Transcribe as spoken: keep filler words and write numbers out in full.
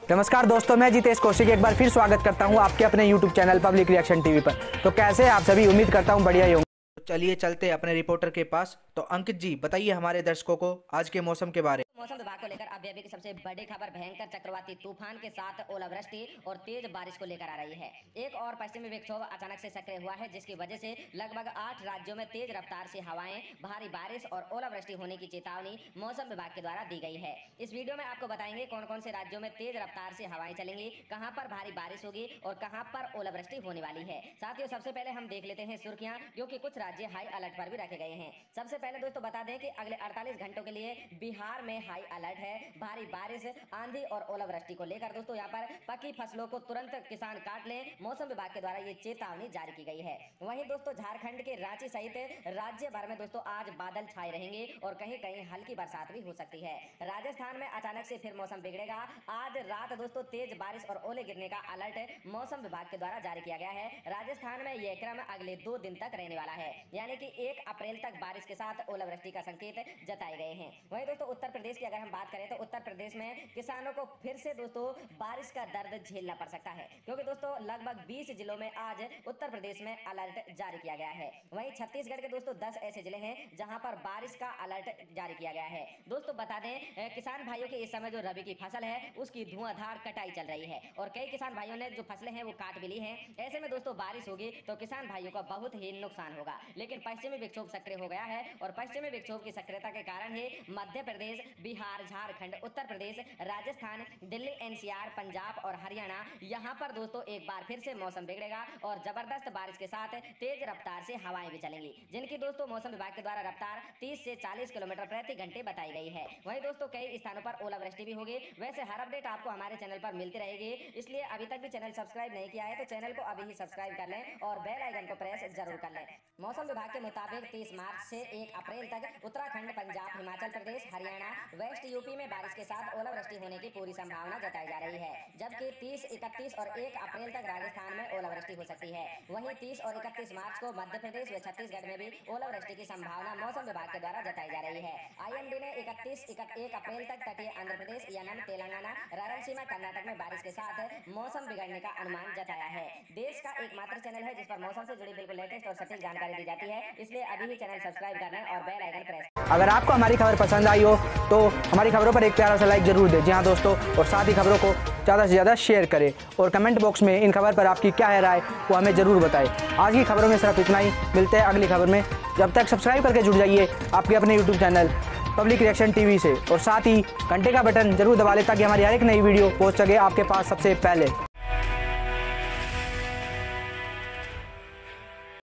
नमस्कार दोस्तों, मैं जितेश कौशिक एक बार फिर स्वागत करता हूं आपके अपने YouTube channel public reaction TV पर। तो कैसे हैं आप सभी? उम्मीद करता हूं बढ़िया ही होंगे। तो चलिए चलते हैं अपने रिपोर्टर के पास। तो अंकित जी बताइए हमारे दर्शकों को आज के मौसम के बारे में। मौसम विभाग को लेकर अभी अभी की सबसे बड़ी खबर भयंकर चक्रवाती तूफान के साथ ओलावृष्टि और तेज बारिश को लेकर आ रही है। एक और पश्चिमी विक्षोभ अचानक से सक्रिय हुआ है, जिसकी वजह से लगभग आठ राज्यों में तेज रफ्तार से हवाएं, भारी बारिश और ओलावृष्टि होने की चेतावनी मौसम विभाग के द्वारा दी गई है। इस वीडियो में आपको बताएंगे कौन कौन से राज्यों में तेज रफ्तार से हवाएं चलेंगी, कहां पर भारी बारिश होगी और कहां पर ओलावृष्टि होने वाली है। साथियों, सबसे पहले हम देख लेते हैं सुर्खियां, क्योंकि कुछ राज्य हाई अलर्ट पर भी रखे गए हैं। सबसे पहले दोस्तों बता दें कि अगले अड़तालीस घंटों के लिए बिहार में हाई अलर्ट है। भारी बारिश, आंधी और ओलावृष्टि को लेकर दोस्तों यहाँ पर पकी फसलों को तुरंत किसान काट लें, मौसम विभाग के द्वारा ये चेतावनी जारी की गई है। वहीं दोस्तों झारखंड के रांची सहित राज्य भर में दोस्तों आज बादल छाए रहेंगे और कहीं कहीं हल्की बरसात भी हो सकती है। राजस्थान में अचानक से फिर मौसम बिगड़ेगा। आज रात दोस्तों तेज बारिश और ओले गिरने का अलर्ट मौसम विभाग के द्वारा जारी किया गया है। राजस्थान में यह क्रम अगले दो दिन तक रहने वाला है, यानी कि एक अप्रैल तक बारिश के साथ ओलावृष्टि का संकेत जताए गए हैं। वहीं दोस्तों उत्तर प्रदेश की अगर हम बात करें तो उत्तर प्रदेश में किसानों को फिर से दोस्तों बारिश का दर्द झेलना पड़ सकता है, क्योंकि दोस्तों लगभग बीस जिलों में आज उत्तर प्रदेश में अलर्ट जारी किया गया है। वहीं छत्तीसगढ़ के दोस्तों दस ऐसे जिले हैं जहां पर बारिश का अलर्ट जारी किया गया है। दोस्तों बता दें, किसान भाइयों की इस समय जो रबी की फसल है उसकी धुआंधार कटाई चल रही है और कई किसान भाइयों ने जो फसलें हैं वो काट भी ली हैं। ऐसे में दोस्तों बारिश होगी तो किसान भाइयों का बहुत ही नुकसान होगा। लेकिन पश्चिमी विक्षोभ सक्रिय हो गया है और पश्चिमी विक्षोभ की सक्रियता के कारण ही मध्य प्रदेश, बिहार, झारखंड, उत्तर प्रदेश, राजस्थान, दिल्ली, एनसीआर, पंजाब और हरियाणा, यहां पर दोस्तों एक बार फिर से मौसम बिगड़ेगा और जबरदस्त बारिश के साथ तेज रफ्तार से हवाएं भी चलेंगी, जिनकी दोस्तों मौसम विभाग के द्वारा रफ्तार तीस से चालीस किलोमीटर प्रति घंटे बताई गई है। वहीं दोस्तों कई स्थानों पर ओलावृष्टि भी होगी। वैसे हर अपडेट आपको हमारे चैनल पर मिलती रहेगी, इसलिए अभी तक भी चैनल सब्सक्राइब नहीं किया है तो चैनल को अभी ही सब्सक्राइब कर लें और बेल आइकन को प्रेस जरूर कर लें। मौसम विभाग के मुताबिक तीस मार्च से एक अप्रैल तक उत्तराखंड, पंजाब, हिमाचल प्रदेश, हरियाणा, वेस्ट यूपी में बारिश के साथ ओलावृष्टि होने की पूरी संभावना जताई जा रही है, जबकि तीस, इकतीस और एक अप्रैल तक राजस्थान में ओलावृष्टि हो सकती है। वहीं तीस और इकतीस मार्च को मध्य प्रदेश व छत्तीसगढ़ में भी ओलावृष्टि की संभावना मौसम विभाग के द्वारा जताई जा रही है। आईएमडी ने इकतीस, एक अप्रैल तक तटीय आंध्र प्रदेश, यनम, तेलंगाना, रायलसीमा, कर्नाटक में बारिश के साथ मौसम बिगड़ने का अनुमान जताया है। देश का एकमात्र चैनल है जिस पर मौसम से जुड़ी बिल्कुल लेटेस्ट और सटीक जानकारी दी जाती है, इसलिए अभी ही चैनल सब्सक्राइब कर लें और बेल आइकन प्रेस। अगर आपको हमारी खबर पसंद आई हो तो हमारी खबरों पर एक प्यारा सा लाइक जरूर दें। जी हाँ दोस्तों, और साथ ही खबरों को ज़्यादा से ज़्यादा शेयर करें और कमेंट बॉक्स में इन खबर पर आपकी क्या है राय वो हमें ज़रूर बताएं। आज की खबरों में सिर्फ इतना ही, मिलते हैं अगली खबर में। जब तक सब्सक्राइब करके जुड़ जाइए आपके अपने YouTube channel public reaction TV से और साथ ही घंटे का बटन जरूर दबा लें ताकि हमारी हर एक नई वीडियो पहुंच सके आपके पास सबसे पहले।